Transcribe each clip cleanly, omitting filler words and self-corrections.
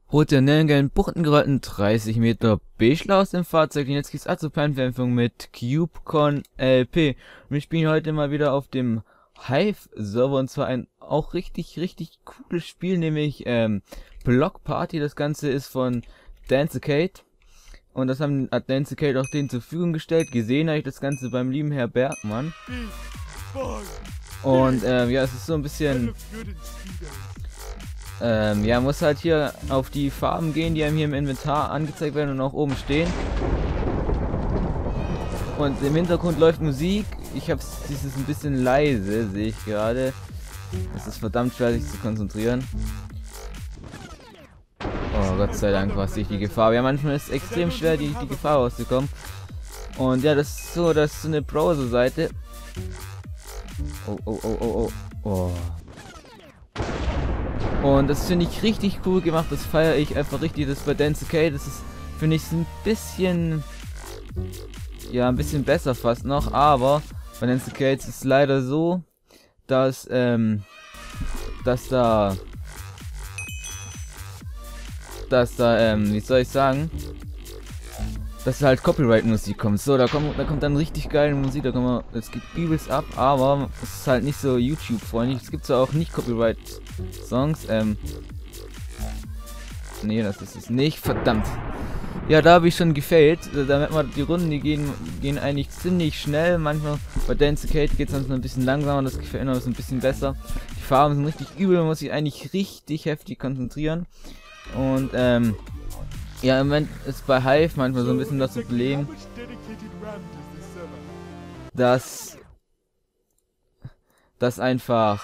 Rote Nellengelben Buchtengerollten 30 Meter B-Schlau aus dem Fahrzeug. Und jetzt geht's zur Planveränderung mit CubeCon LP. Und wir spielen heute mal wieder auf dem Hive-Server, und zwar ein auch richtig cooles Spiel, nämlich Block Party. Das Ganze ist von Dancicade. Und das hat Dancicade auch denen zur Verfügung gestellt. Gesehen habe ich das Ganze beim lieben Herr Bergmann. Und ja, es ist so ein bisschen... ja, muss halt hier auf die Farben gehen, die einem hier im Inventar angezeigt werden und auch oben stehen. Und im Hintergrund läuft Musik. Ich habe es ein bisschen leise, sehe ich gerade. Es ist verdammt schwer, sich zu konzentrieren. Oh, Gott sei Dank war es nicht die Gefahr. Ja, manchmal ist es extrem schwer, die Gefahr rauszukommen. Und ja, das ist so eine Browser-Seite. Oh. Und das finde ich richtig cool gemacht, das feiere ich einfach richtig, das bei Dancicade, das ist, finde ich, ein bisschen, ja, ein bisschen besser fast noch, aber bei Dancicade ist es leider so, dass da, wie soll ich sagen, dass halt Copyright-Musik kommt. So, da kommt dann richtig geile Musik, es geht übelst ab, aber es ist halt nicht so YouTube-freundlich. Es gibt zwar auch nicht Copyright-Songs, nee, das ist es nicht, verdammt. Ja, da habe ich schon gefailt, da merkt man, die Runden, die gehen eigentlich ziemlich schnell, manchmal bei Dancicade geht es dann ein bisschen langsamer, das gefällt mir ein bisschen besser. Die Farben sind richtig übel, man muss sich eigentlich richtig heftig konzentrieren. Und, ja, im Moment ist bei Hive manchmal so ein bisschen das Problem, dass einfach,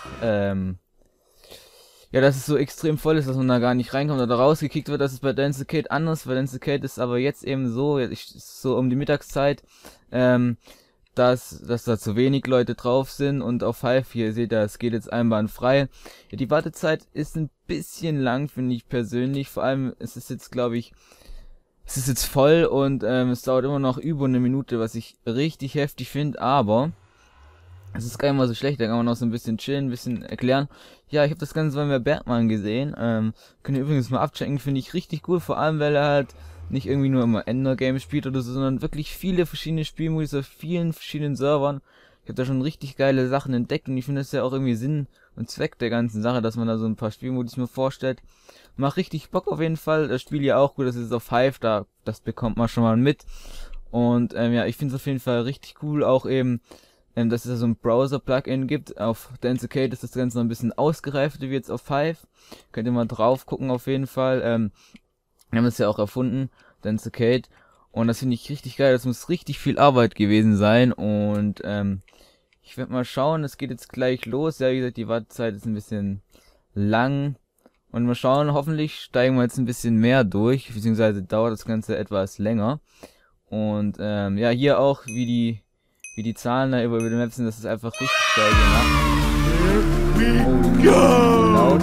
ja, dass es so extrem voll ist, dass man da gar nicht reinkommt oder rausgekickt wird. Das ist bei Dancicade anders, weil Dancicade ist aber jetzt eben so, so um die Mittagszeit, dass da zu wenig Leute drauf sind, und auf Hive, hier seht ihr, es geht jetzt einwandfrei. Ja, die Wartezeit ist ein bisschen lang, finde ich persönlich, vor allem es ist jetzt, glaube ich, es ist jetzt voll, und es dauert immer noch über eine Minute, was ich richtig heftig finde, aber es ist gar nicht mal so schlecht, da kann man noch so ein bisschen chillen, ein bisschen erklären. Ja, ich habe das Ganze bei mir Bergmann gesehen, könnt ihr übrigens mal abchecken, finde ich richtig cool, vor allem weil er halt nicht irgendwie nur immer Ender-Game spielt oder so, sondern wirklich viele verschiedene Spielmodus auf vielen verschiedenen Servern. Ich habe da schon richtig geile Sachen entdeckt, und ich finde das ja auch irgendwie Sinn und Zweck der ganzen Sache, dass man da so ein paar Spielmodus mir vorstellt. Macht richtig Bock auf jeden Fall, das Spiel ja auch gut, das ist auf Hive, das bekommt man schon mal mit. Und ja, ich finde es auf jeden Fall richtig cool, auch eben, dass es da so ein Browser-Plugin gibt. Auf Dancicade ist das Ganze noch ein bisschen ausgereifter wie jetzt auf Hive. Könnt ihr mal drauf gucken auf jeden Fall. Wir haben es ja auch erfunden, Dancicade. Und das finde ich richtig geil. Das muss richtig viel Arbeit gewesen sein. Und ich werde mal schauen. Es geht jetzt gleich los. Ja, wie gesagt, die Wartezeit ist ein bisschen lang. Und mal schauen, hoffentlich steigen wir jetzt ein bisschen mehr durch. Beziehungsweise dauert das Ganze etwas länger. Und ja, hier auch, wie die Zahlen da über den Maps sind, das ist einfach richtig geil gemacht. Oh, die Musik ist so laut.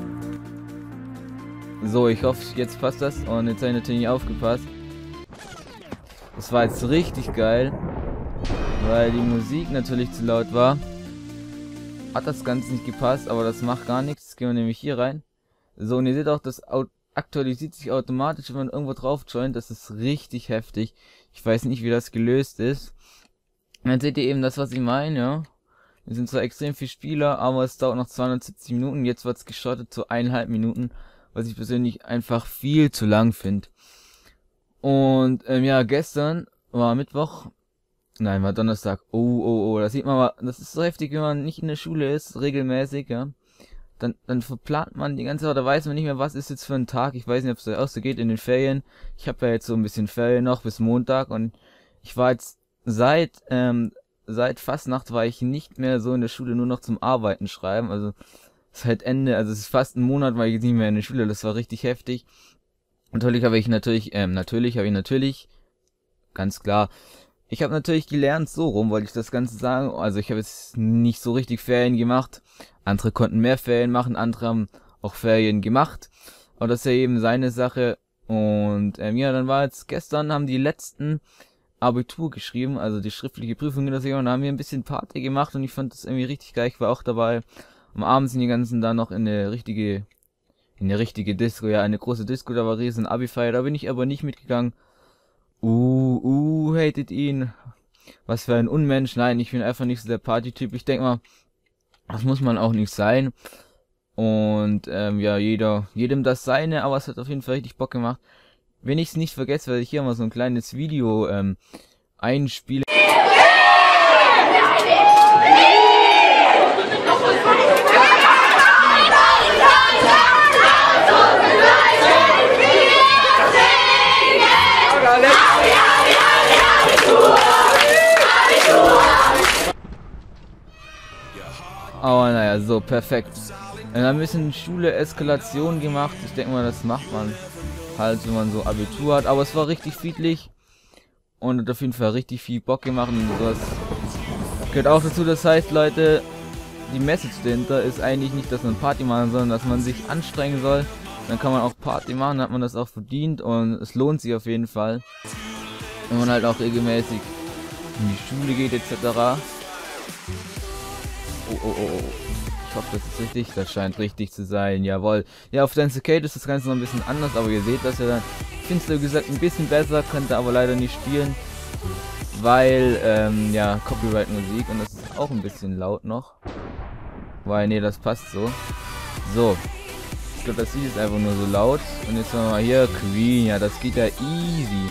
So, ich hoffe, jetzt passt das. Und jetzt habe ich natürlich nicht aufgepasst. Das war jetzt richtig geil, weil die Musik natürlich zu laut war. Hat das Ganze nicht gepasst, aber das macht gar nichts. Jetzt gehen wir nämlich hier rein. So, und ihr seht auch, das aktualisiert sich automatisch, wenn man irgendwo drauf joint. Das ist richtig heftig. Ich weiß nicht, wie das gelöst ist. Und dann seht ihr eben das, was ich meine, ja. Wir sind zwar extrem viele Spieler, aber es dauert noch 270 Minuten. Jetzt wird es geschottet zu 1,5 Minuten. Was ich persönlich einfach viel zu lang finde. Und ja, gestern war Mittwoch, nein, war Donnerstag. Oh, das sieht man mal, das ist so heftig, wenn man nicht in der Schule ist, regelmäßig, ja. Dann verplant man die ganze Zeit, da weiß man nicht mehr, was ist jetzt für ein Tag. Ich weiß nicht, ob es auch so geht in den Ferien. Ich habe ja jetzt so ein bisschen Ferien noch bis Montag, und ich war jetzt seit Fastnacht war ich nicht mehr so in der Schule, nur noch zum Arbeiten schreiben, also seit Ende, also es ist fast ein Monat, weil ich jetzt nicht mehr in der Schule, das war richtig heftig. Natürlich habe ich ganz klar, ich habe natürlich gelernt, so rum wollte ich das Ganze sagen, also ich habe jetzt nicht so richtig Ferien gemacht, andere konnten mehr Ferien machen, andere haben auch Ferien gemacht, aber das ist ja eben seine Sache. Und ja, dann war jetzt gestern, haben die letzten Abitur geschrieben, also die schriftliche Prüfung, und da haben wir ein bisschen Party gemacht, und ich fand das irgendwie richtig geil, ich war auch dabei. Am Abend sind die ganzen da noch in eine richtige In eine richtige Disco, ja, eine große Disco, da war riesen Abi-Feier, da bin ich aber nicht mitgegangen. Hatet ihn. Was für ein Unmensch. Nein, ich bin einfach nicht so der Party-Typ. Ich denke mal, das muss man auch nicht sein. Und ja, jedem das seine, aber es hat auf jeden Fall richtig Bock gemacht. Wenn ich es nicht vergesse, werde ich hier mal so ein kleines Video einspielen. Aber naja, so, perfekt. Dann haben wir ein bisschen Schule-Eskalation gemacht. Ich denke mal, das macht man halt, wenn man so Abitur hat. Aber es war richtig friedlich. Und hat auf jeden Fall richtig viel Bock gemacht. Und sowas gehört auch dazu. Das heißt, Leute, die Message dahinter ist eigentlich nicht, dass man Party machen soll, sondern dass man sich anstrengen soll. Dann kann man auch Party machen, dann hat man das auch verdient. Und es lohnt sich auf jeden Fall. Wenn man halt auch regelmäßig in die Schule geht, etc. Oh. Ich hoffe, das ist richtig. Das scheint richtig zu sein. Jawohl. Ja, auf Dance Arcade ist das Ganze noch ein bisschen anders, aber ihr seht das ja dann. Ich finde es, wie gesagt, ein bisschen besser, könnte aber leider nicht spielen. Weil, ja, Copyright-Musik und das ist auch ein bisschen laut noch. Weil, nee, das passt so. So. Ich glaube, das Lied ist einfach nur so laut. Und jetzt haben wir mal hier Queen. Ja, das geht ja easy.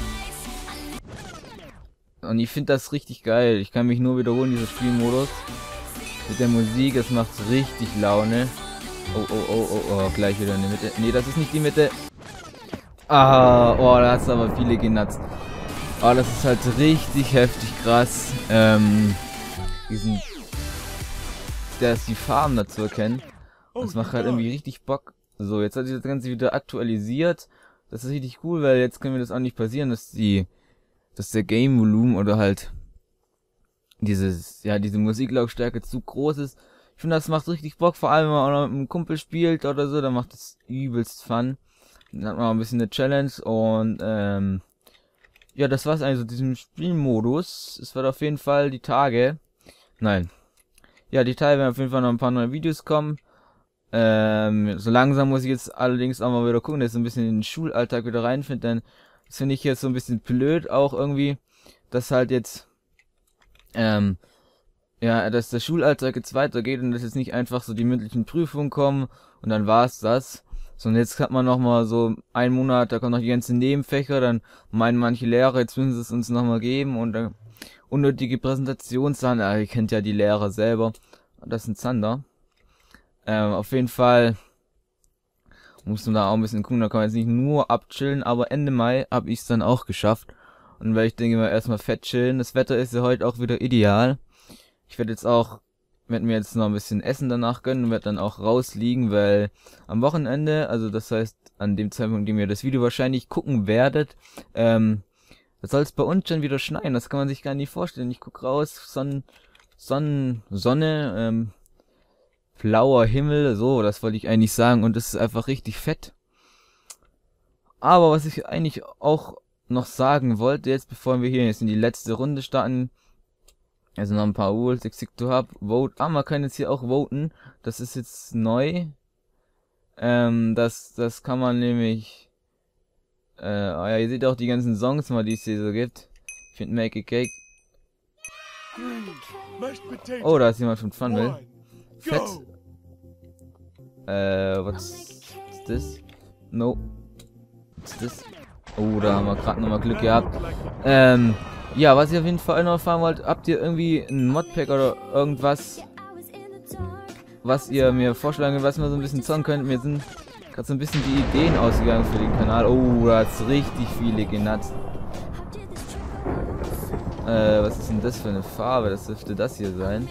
Und ich finde das richtig geil. Ich kann mich nur wiederholen, dieser Spielmodus. Mit der Musik, es macht richtig Laune. Oh, gleich wieder in die Mitte. Nee, das ist nicht die Mitte. Da hast du aber viele genutzt. Das ist halt richtig heftig krass. Dass die Farben dazu erkennen. Das macht halt irgendwie richtig Bock. So, jetzt hat sich das Ganze wieder aktualisiert. Das ist richtig cool, weil jetzt können wir das auch nicht passieren, dass der Game-Volumen oder halt diese Musiklautstärke zu groß ist. Ich finde, das macht richtig Bock, vor allem wenn man auch noch mit einem Kumpel spielt oder so, dann macht es übelst Fun. Dann hat man auch ein bisschen eine Challenge und ja, das war's eigentlich so diesem Spielmodus. Es wird auf jeden Fall die Tage. Nein. Ja, die Tage werden auf jeden Fall noch ein paar neue Videos kommen. So langsam muss ich jetzt allerdings auch mal wieder gucken, dass ich so ein bisschen in den Schulalltag wieder reinfinde, denn das finde ich jetzt so ein bisschen blöd auch irgendwie, dass halt jetzt ja, dass der Schulalltag jetzt weitergeht und dass jetzt nicht einfach so die mündlichen Prüfungen kommen und dann war's das. Sondern jetzt hat man noch mal so einen Monat, da kommen noch die ganzen Nebenfächer, dann meinen manche Lehrer, jetzt müssen sie es uns noch mal geben und dann unnötige Präsentationssachen, ihr kennt ja die Lehrer selber. Das ist ein Zander. Auf jeden Fall muss man da auch ein bisschen gucken, da kann man jetzt nicht nur abchillen, aber Ende Mai habe ich es dann auch geschafft. Und weil ich denke mal erstmal fett chillen. Das Wetter ist ja heute auch wieder ideal. Ich werde mir jetzt noch ein bisschen Essen danach gönnen und werde dann auch rausliegen, weil am Wochenende, also das heißt an dem Zeitpunkt, in dem ihr das Video wahrscheinlich gucken werdet, da soll es bei uns schon wieder schneien. Das kann man sich gar nicht vorstellen. Ich guck raus, Sonne, blauer Himmel, so, das wollte ich eigentlich sagen. Und es ist einfach richtig fett. Aber was ich eigentlich auch noch sagen wollte, jetzt bevor wir hier jetzt in die letzte Runde starten, also noch ein paar Rules, ich to hab, vote, man kann jetzt hier auch voten, das ist jetzt neu, das kann man nämlich, ja, ihr seht auch die ganzen Songs mal, die es hier so gibt, ich finde Make a Cake, da ist jemand von Funwell, fett, was ist das, no, was ist das? Da haben wir gerade nochmal Glück gehabt. Ja, was ich auf jeden Fall noch erfahren wollt, habt ihr irgendwie ein Modpack oder irgendwas, was ihr mir vorschlagen könnt, was wir so ein bisschen zocken könnt? Mir sind gerade so ein bisschen die Ideen ausgegangen für den Kanal. Da hat's richtig viele genutzt. Was ist denn das für eine Farbe? Das dürfte das hier sein.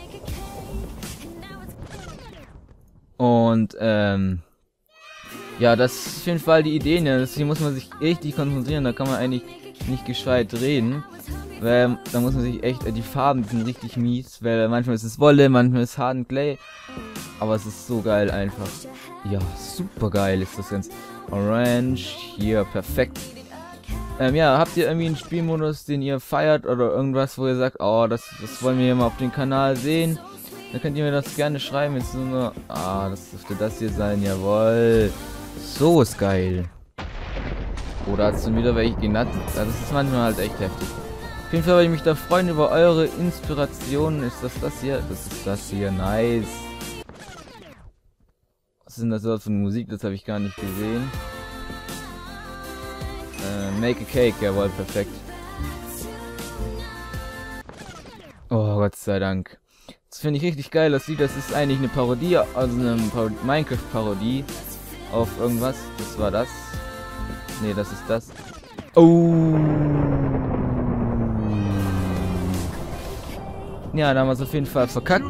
Und, ja, das ist auf jeden Fall die Ideen. Ja. Hier muss man sich richtig konzentrieren. Da kann man eigentlich nicht gescheit reden. Weil da muss man sich echt. Die Farben sind richtig mies. Weil manchmal ist es Wolle, manchmal ist es Harden Clay. Aber es ist so geil einfach. Ja, super geil ist das Ganze. Orange. Hier, perfekt. Ja, habt ihr irgendwie einen Spielmodus, den ihr feiert oder irgendwas, wo ihr sagt, das wollen wir hier mal auf dem Kanal sehen? Dann könnt ihr mir das gerne schreiben. Jetzt nur, das dürfte das hier sein, jawohl. So ist geil. Oder hat es schon wieder welche genannt? Das ist manchmal halt echt heftig. Auf jeden Fall würde ich mich da freuen über eure Inspirationen. Ist das hier? Das ist das hier. Nice. Was ist denn das überhaupt für eine Musik? Das habe ich gar nicht gesehen. Make a Cake. Jawohl, perfekt. Oh, Gott sei Dank. Das finde ich richtig geil. Das Lied, das ist eigentlich eine Parodie, also eine Minecraft-Parodie auf irgendwas. Das war das. Nee, das ist das. Oh. Ja, da haben wir es auf jeden Fall verkackt.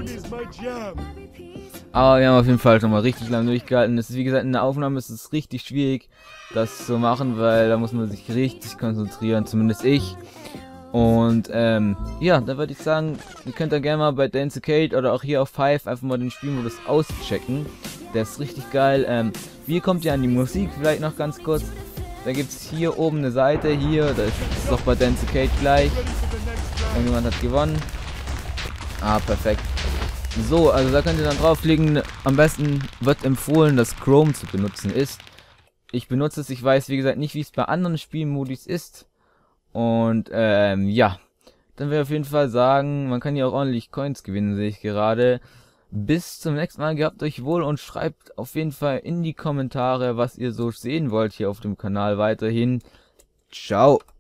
Aber wir haben auf jeden Fall schon mal richtig lange durchgehalten. Das ist, wie gesagt, in der Aufnahme ist es richtig schwierig, das zu machen, weil da muss man sich richtig konzentrieren, zumindest ich. Und ja, da würde ich sagen, ihr könnt dann gerne mal bei Dance Kate oder auch hier auf Five einfach mal den Spielmodus auschecken. Der ist richtig geil. Wie kommt ihr an die Musik? Vielleicht noch ganz kurz. Da gibt es hier oben eine Seite, hier, das ist doch bei Dance Kate gleich. Irgendjemand hat gewonnen. Ah, perfekt. So, also da könnt ihr dann draufklicken. Am besten wird empfohlen, dass Chrome zu benutzen ist. Ich benutze es, ich weiß wie gesagt nicht, wie es bei anderen Spielmodis ist. Und ja, dann werde ich auf jeden Fall sagen, man kann hier auch ordentlich Coins gewinnen, sehe ich gerade. Bis zum nächsten Mal, gehabt euch wohl und schreibt auf jeden Fall in die Kommentare, was ihr so sehen wollt hier auf dem Kanal weiterhin. Ciao.